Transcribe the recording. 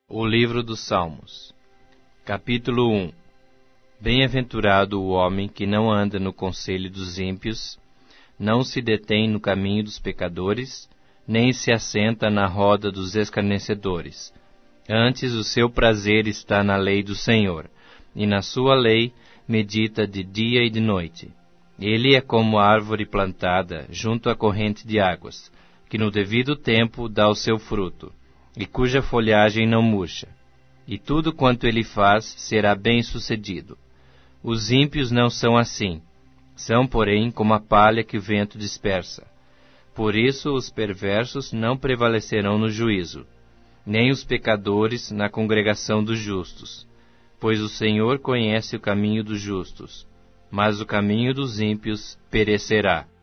O livro dos Salmos, capítulo 1. Bem-aventurado o homem que não anda no conselho dos ímpios, não se detém no caminho dos pecadores, nem se assenta na roda dos escarnecedores. Antes o seu prazer está na lei do Senhor, e na sua lei medita de dia e de noite. Ele é como árvore plantada junto à corrente de águas, que no devido tempo dá o seu fruto, e cuja folhagem não murcha, e tudo quanto ele faz será bem-sucedido. Os ímpios não são assim, são, porém, como a palha que o vento dispersa. Por isso os perversos não prevalecerão no juízo, nem os pecadores na congregação dos justos. Pois o Senhor conhece o caminho dos justos, mas o caminho dos ímpios perecerá.